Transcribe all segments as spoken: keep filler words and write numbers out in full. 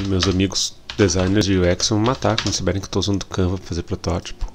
meus amigos designers de U X vão me matar quando souberem que eu estou usando o Canva para fazer protótipo.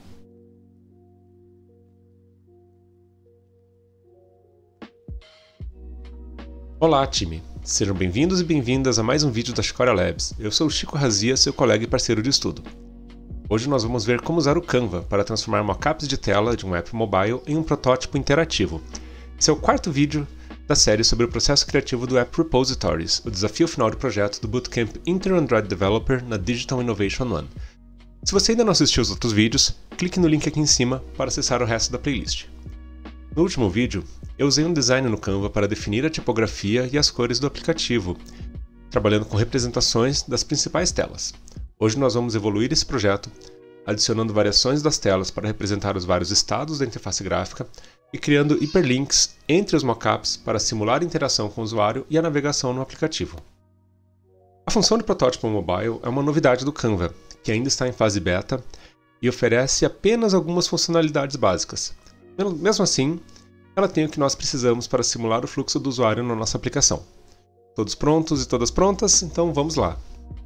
Olá, time! Sejam bem-vindos e bem-vindas a mais um vídeo da Chicória Labs. Eu sou o Chico Razia, seu colega e parceiro de estudo. Hoje nós vamos ver como usar o Canva para transformar mockups de tela de um app mobile em um protótipo interativo. Esse é o quarto vídeo da série sobre o processo criativo do App Repositories, o desafio final de projeto do Bootcamp Inter-Android Developer na Digital Innovation One. Se você ainda não assistiu os outros vídeos, clique no link aqui em cima para acessar o resto da playlist. No último vídeo, eu usei um design no Canva para definir a tipografia e as cores do aplicativo, trabalhando com representações das principais telas. Hoje nós vamos evoluir esse projeto, adicionando variações das telas para representar os vários estados da interface gráfica e criando hiperlinks entre os mockups para simular a interação com o usuário e a navegação no aplicativo. A função de protótipo mobile é uma novidade do Canva, que ainda está em fase beta e oferece apenas algumas funcionalidades básicas. Mesmo assim, ela tem o que nós precisamos para simular o fluxo do usuário na nossa aplicação. Todos prontos e todas prontas? Então vamos lá!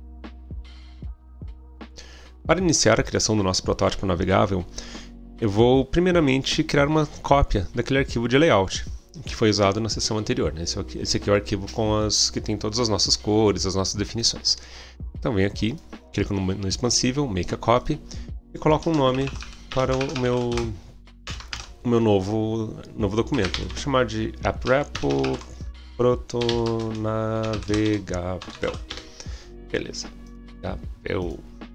Para iniciar a criação do nosso protótipo navegável, eu vou primeiramente criar uma cópia daquele arquivo de layout que foi usado na sessão anterior. Né? Esse, aqui, esse aqui é o arquivo com as, que tem todas as nossas cores, as nossas definições. Então venho aqui, clico no, no expansível, Make a Copy, e coloco um nome para o meu, o meu novo, novo documento. Vou chamar de AppRepo Protonavegável. Beleza. Navegável.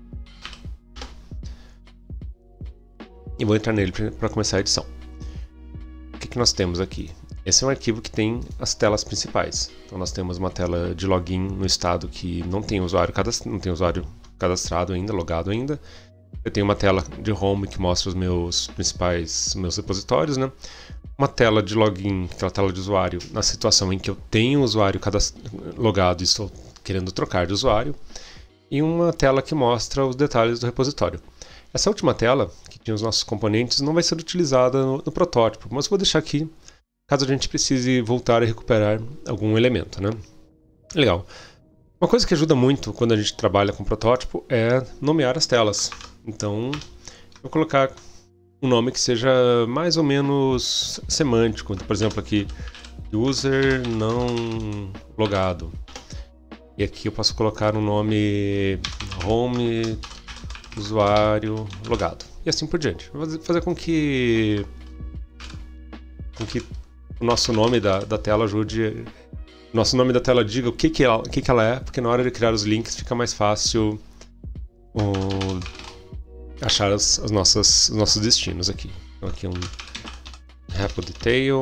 E vou entrar nele para começar a edição. O que, que nós temos aqui? Esse é um arquivo que tem as telas principais. Então nós temos uma tela de login no estado que não tem usuário, cadast... não tem usuário cadastrado ainda, logado ainda. Eu tenho uma tela de home que mostra os meus principais meus repositórios, né? Uma tela de login, aquela tela de usuário, na situação em que eu tenho o usuário cadast... logado e estou querendo trocar de usuário. E uma tela que mostra os detalhes do repositório. Essa última tela, que tinha os nossos componentes, não vai ser utilizada no, no protótipo, mas vou deixar aqui caso a gente precise voltar a recuperar algum elemento, né? Legal. Uma coisa que ajuda muito quando a gente trabalha com protótipo é nomear as telas. Então, eu vou colocar um nome que seja mais ou menos semântico. Então, por exemplo, aqui, user não logado. E aqui eu posso colocar um nome home usuário logado e assim por diante. Vou fazer com que com que o nosso nome da, da tela ajude, nosso nome da tela diga o que que ela, o que que ela é, porque na hora de criar os links fica mais fácil o, achar as, as nossas, os nossos destinos aqui. Então aqui um repo detail.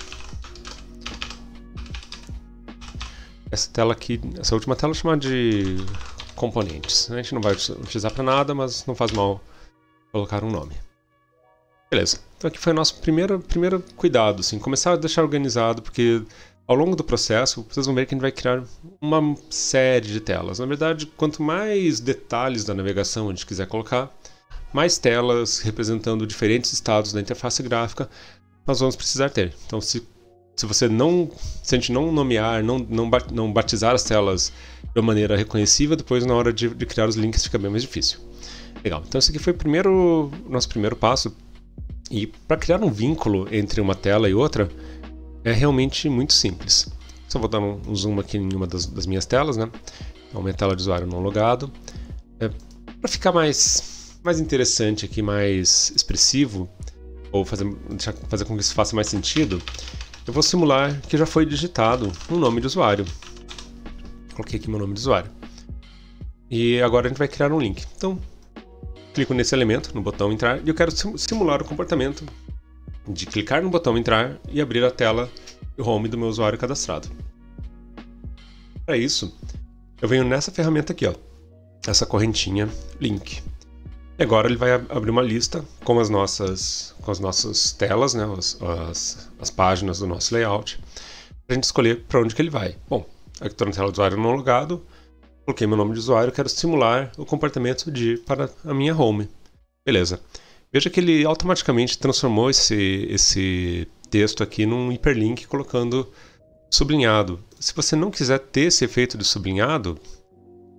Essa tela aqui, essa última tela é chamada de componentes. A gente não vai utilizar para nada, mas não faz mal colocar um nome. Beleza. Então aqui foi o nosso primeiro, primeiro cuidado, assim, começar a deixar organizado, porque ao longo do processo vocês vão ver que a gente vai criar uma série de telas. Na verdade, quanto mais detalhes da navegação a gente quiser colocar, mais telas representando diferentes estados da interface gráfica nós vamos precisar ter. Então se Se você não, se a gente não nomear, não, não, não batizar as telas de uma maneira reconhecível, depois na hora de, de criar os links fica bem mais difícil. Legal, então esse aqui foi o primeiro, nosso primeiro passo. E para criar um vínculo entre uma tela e outra, é realmente muito simples. Só vou dar um, um zoom aqui em uma das, das minhas telas, né? Então, minha tela de usuário não logado. É, para ficar mais, mais interessante aqui, mais expressivo, ou fazer, deixar, fazer com que isso faça mais sentido, eu vou simular que já foi digitado um nome de usuário. Coloquei aqui meu nome de usuário. E agora a gente vai criar um link. Então, clico nesse elemento, no botão entrar, e eu quero simular o comportamento de clicar no botão entrar e abrir a tela de home do meu usuário cadastrado. Para isso, eu venho nessa ferramenta aqui, ó, essa correntinha link. E agora ele vai abrir uma lista com as nossas, com as nossas telas, né, as, as, as páginas do nosso layout, para a gente escolher para onde que ele vai. Bom, aqui estou na tela do usuário não logado, coloquei meu nome de usuário, quero simular o comportamento de ir para a minha home. Beleza. Veja que ele automaticamente transformou esse, esse texto aqui num hiperlink colocando sublinhado. Se você não quiser ter esse efeito de sublinhado,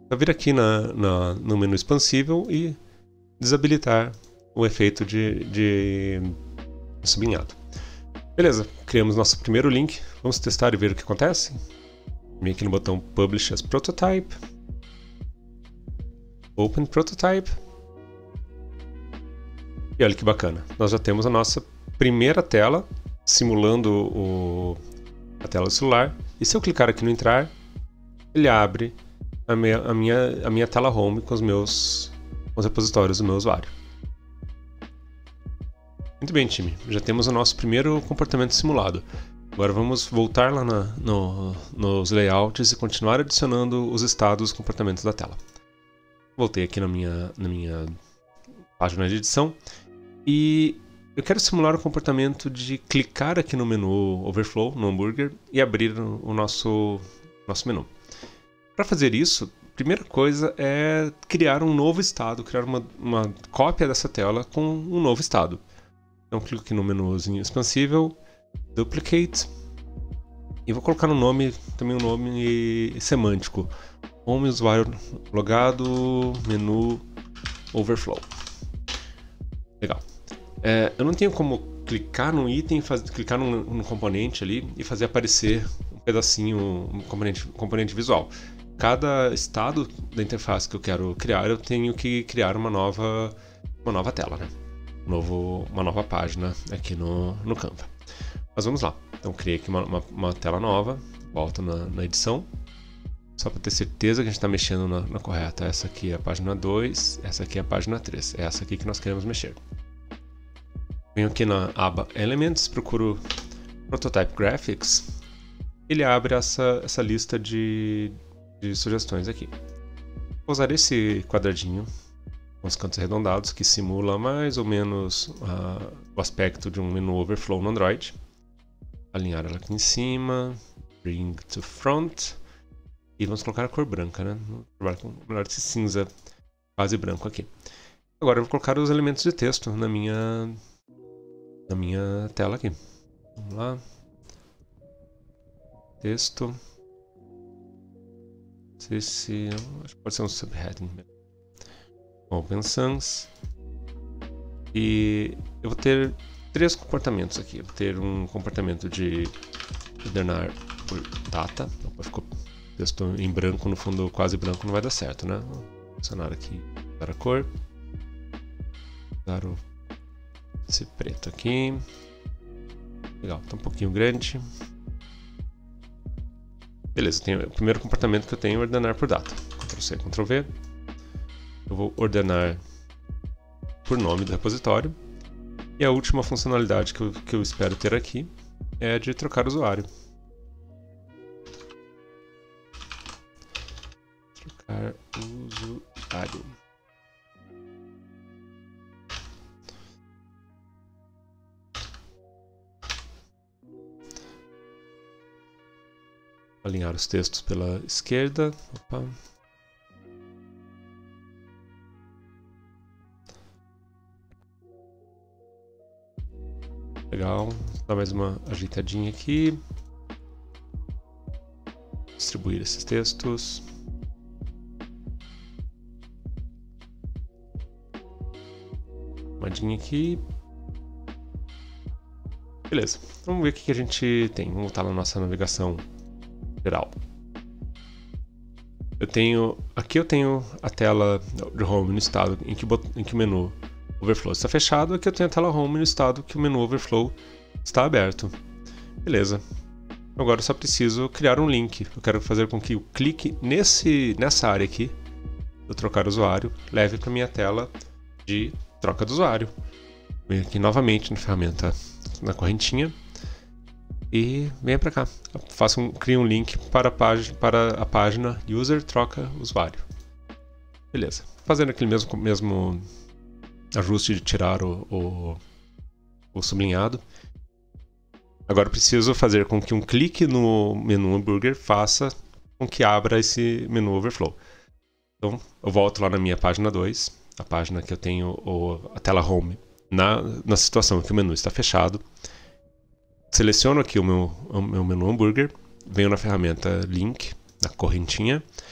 Vai vir aqui na, na, no menu expansível e desabilitar o efeito de, de sublinhado. Beleza, criamos nosso primeiro link. Vamos testar e ver o que acontece. Vem aqui no botão Publish as Prototype. Open Prototype. E olha que bacana. Nós já temos a nossa primeira tela simulando o, a tela do celular. E se eu clicar aqui no entrar, ele abre a minha, a minha, a minha tela home com os meus com os repositórios do meu usuário. Muito bem, time. Já temos o nosso primeiro comportamento simulado. Agora vamos voltar lá na, no, nos layouts e continuar adicionando os estados e comportamentos da tela. Voltei aqui na minha, na minha página de edição e eu quero simular o comportamento de clicar aqui no menu Overflow, no hambúrguer, e abrir o nosso, nosso menu. Para fazer isso, a primeira coisa é criar um novo estado, criar uma, uma cópia dessa tela com um novo estado. Então clico aqui no menuzinho expansível, Duplicate, e vou colocar um nome, também um nome semântico. Home usuário logado, menu Overflow. Legal. É, eu não tenho como clicar num item, faz, clicar num, num componente ali e fazer aparecer um pedacinho, um componente, componente visual. Cada estado da interface que eu quero criar, eu tenho que criar uma nova, uma nova tela, né? Novo, uma nova página aqui no, no Canva. Mas vamos lá. Então criei aqui uma, uma, uma tela nova, volto na, na edição, só para ter certeza que a gente está mexendo na, na correta. Essa aqui é a página dois, essa aqui é a página três. É essa aqui que nós queremos mexer. Venho aqui na aba Elements, procuro Prototype Graphics. Ele abre essa, essa lista de, de sugestões aqui. Vou usar esse quadradinho com os cantos arredondados, que simula mais ou menos uh, o aspecto de um menu Overflow no Android. Alinhar ela aqui em cima, Bring to Front, e vamos colocar a cor branca, né? Vou trabalhar com melhor esse cinza quase branco aqui. Agora eu vou colocar os elementos de texto na minha, na minha tela aqui. Vamos lá. Texto. Esse, acho que pode ser um subheading. Open Sans, e eu vou ter três comportamentos aqui. Eu vou ter um comportamento de ordenar por data. Opa, ficou texto em branco, no fundo quase branco, não vai dar certo, né? Vou adicionar aqui para a cor, dar o, esse preto aqui. Legal, tá um pouquinho grande. Beleza, tem, o primeiro comportamento que eu tenho é ordenar por data. Ctrl C, Ctrl V. Eu vou ordenar por nome do repositório. E a última funcionalidade que eu, que eu espero ter aqui é de trocar usuário. Trocar usuário. Alinhar os textos pela esquerda. Opa. Legal, dá mais uma ajeitadinha aqui. Distribuir esses textos. Arrumadinha aqui. Beleza, vamos ver o que a gente tem. Vamos voltar na nossa navegação geral. Eu tenho, aqui eu tenho a tela de home no estado em que, em que o menu Overflow está fechado. Aqui eu tenho a tela home no estado que o menu Overflow está aberto. Beleza. Agora eu só preciso criar um link. Eu quero fazer com que o clique nesse, nessa área aqui, do trocar usuário, leve para minha tela de troca do usuário. Venho aqui novamente na ferramenta, na correntinha, e venha para cá. Faço um, crio um link para a, página, para a página User Troca Usuário. Beleza. Fazendo aquele mesmo, mesmo ajuste de tirar o, o, o sublinhado. Agora eu preciso fazer com que um clique no menu hambúrguer faça com que abra esse menu Overflow. Então eu volto lá na minha página dois, a página que eu tenho o, a tela home, na, na situação que o menu está fechado. Seleciono aqui o meu, o meu menu hambúrguer, venho na ferramenta Link, na correntinha,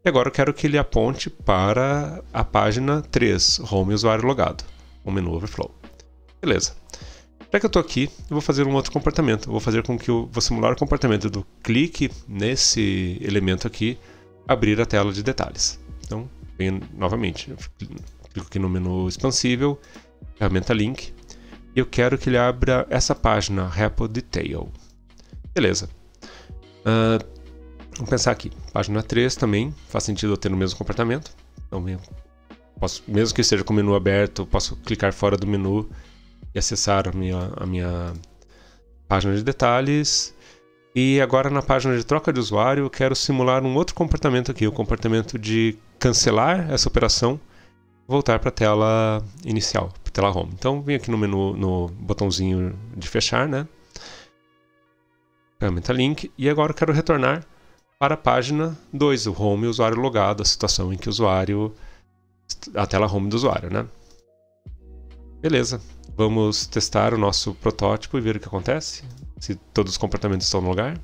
E agora eu quero que ele aponte para a página três, Home Usuário Logado, o menu Overflow. Beleza. Já que eu estou aqui, eu vou fazer um outro comportamento. Eu vou fazer com que eu vou simular o comportamento do clique nesse elemento aqui, abrir a tela de detalhes. Então, venho novamente, eu clico aqui no menu expansível, ferramenta Link, e eu quero que ele abra essa página, Repo Detail. Beleza. Uh, vamos pensar aqui. Página três também, faz sentido eu ter o mesmo comportamento. Então, eu posso, mesmo que esteja com o menu aberto, eu posso clicar fora do menu e acessar a minha, a minha página de detalhes. E agora na página de troca de usuário eu quero simular um outro comportamento aqui, o comportamento de cancelar essa operação e voltar para a tela inicial, para a tela Home. Então vem aqui no menu, no botãozinho de fechar, né? Ferramenta Link, e agora eu quero retornar para a página dois, o Home Usuário Logado, a situação em que o usuário, a tela Home do usuário, né? Beleza. Vamos testar o nosso protótipo e ver o que acontece, se todos os comportamentos estão no lugar.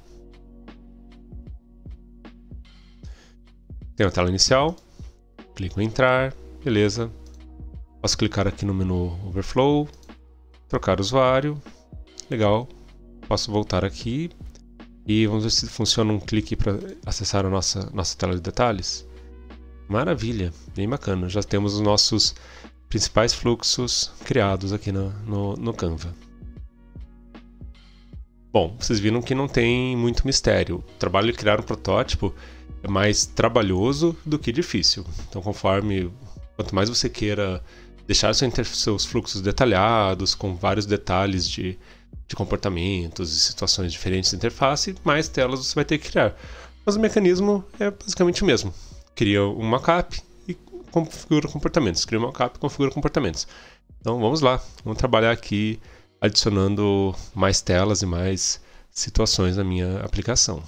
Tem a tela inicial, clico em entrar, beleza. Posso clicar aqui no menu Overflow, trocar usuário, legal. Posso voltar aqui e vamos ver se funciona um clique para acessar a nossa, nossa tela de detalhes. Maravilha, bem bacana. Já temos os nossos principais fluxos criados aqui no, no, no Canva. Bom, vocês viram que não tem muito mistério. O trabalho de criar um protótipo é mais trabalhoso do que difícil. Então, conforme, quanto mais você queira deixar seu seus fluxos detalhados, com vários detalhes de, de comportamentos e situações diferentes da interface, mais telas você vai ter que criar. Mas o mecanismo é basicamente o mesmo. Cria um mockup e configura comportamentos. Cria um mockup e configura comportamentos. Então vamos lá, vamos trabalhar aqui adicionando mais telas e mais situações na minha aplicação.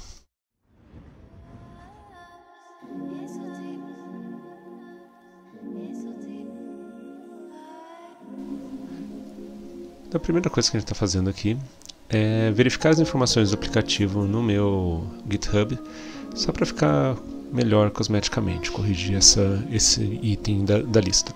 Então, a primeira coisa que a gente está fazendo aqui é verificar as informações do aplicativo no meu GitHub, só para ficar melhor cosmeticamente, corrigir essa, esse item da, da lista.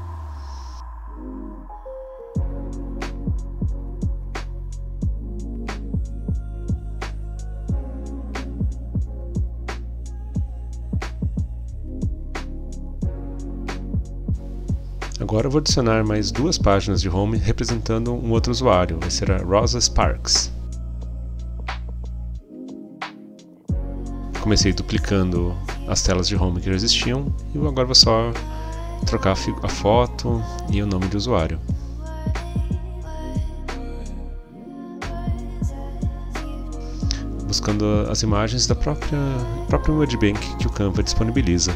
Agora eu vou adicionar mais duas páginas de home representando um outro usuário, vai ser a Rosa Sparks. Comecei duplicando as telas de home que já existiam e agora vou só trocar a foto e o nome de usuário. Buscando as imagens da própria, própria WebBank que o Canva disponibiliza.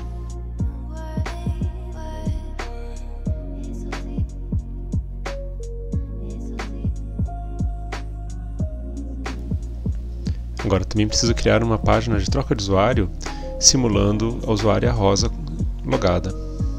Agora também preciso criar uma página de troca de usuário simulando a usuária Rosa logada.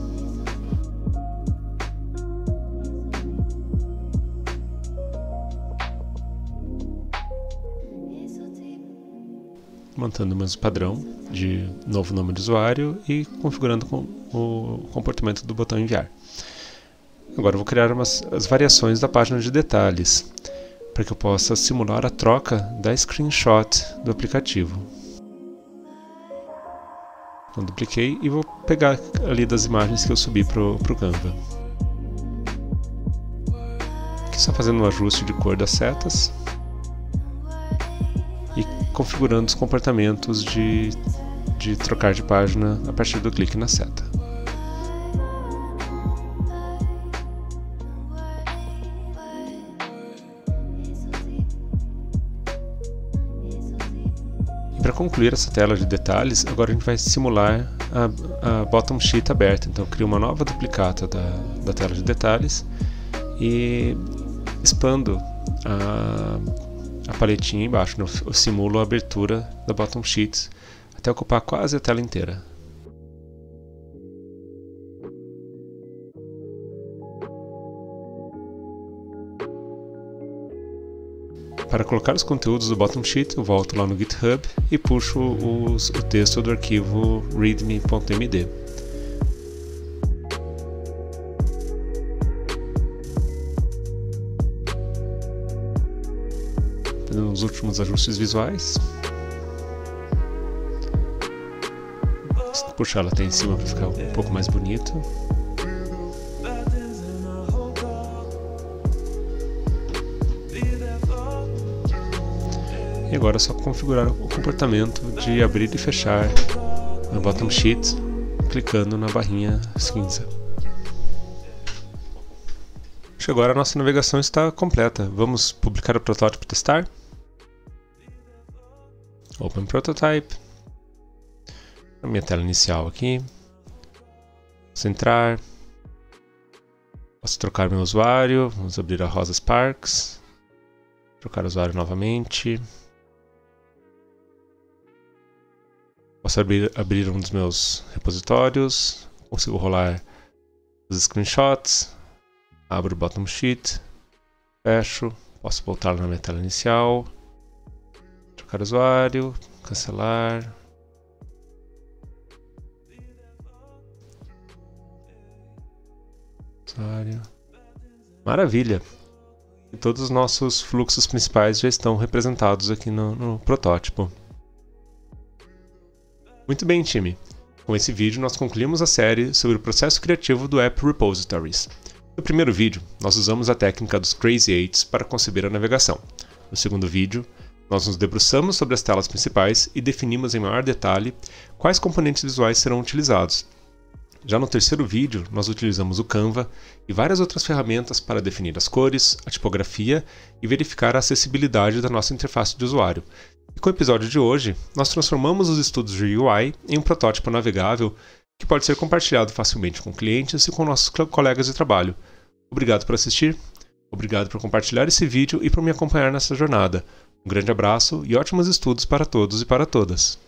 Mantendo o mesmo padrão de novo nome de usuário e configurando com o comportamento do botão enviar. Agora eu vou criar umas, as variações da página de detalhes, para que eu possa simular a troca da screenshot do aplicativo. Então dupliquei e vou pegar ali das imagens que eu subi para o Canva. Aqui só fazendo um ajuste de cor das setas e configurando os comportamentos de, de trocar de página a partir do clique na seta. Para concluir essa tela de detalhes, agora a gente vai simular a, a bottom sheet aberta. Então eu crio uma nova duplicata da, da tela de detalhes e expando a, a paletinha embaixo. Né? Eu simulo a abertura da bottom sheet até ocupar quase a tela inteira. para colocar os conteúdos do bottom sheet, eu volto lá no GitHub e puxo os, o texto do arquivo readme ponto m d. Fazendo os últimos ajustes visuais. Puxar ela até em cima para ficar um pouco mais bonito. E agora é só configurar o comportamento de abrir e fechar no bottom sheet, clicando na barrinha cinza. Acho que agora a nossa navegação está completa. Vamos publicar o protótipo e testar. Open Prototype. A minha tela inicial aqui. Vamos entrar. Posso trocar meu usuário. Vamos abrir a Rosa Sparks. Trocar o usuário novamente. Posso abrir, abrir um dos meus repositórios. Consigo rolar os screenshots. Abro o bottom sheet. Fecho. Posso voltar na minha tela inicial. Trocar usuário. Cancelar. Usuário. Maravilha! E todos os nossos fluxos principais já estão representados aqui no, no protótipo. Muito bem, time! Com esse vídeo nós concluímos a série sobre o processo criativo do App Repositories. No primeiro vídeo, nós usamos a técnica dos Crazy Eights para conceber a navegação. No segundo vídeo, nós nos debruçamos sobre as telas principais e definimos em maior detalhe quais componentes visuais serão utilizados. Já no terceiro vídeo, nós utilizamos o Canva e várias outras ferramentas para definir as cores, a tipografia e verificar a acessibilidade da nossa interface de usuário. E com o episódio de hoje, nós transformamos os estudos de U I em um protótipo navegável que pode ser compartilhado facilmente com clientes e com nossos colegas de trabalho. Obrigado por assistir, obrigado por compartilhar esse vídeo e por me acompanhar nessa jornada. Um grande abraço e ótimos estudos para todos e para todas!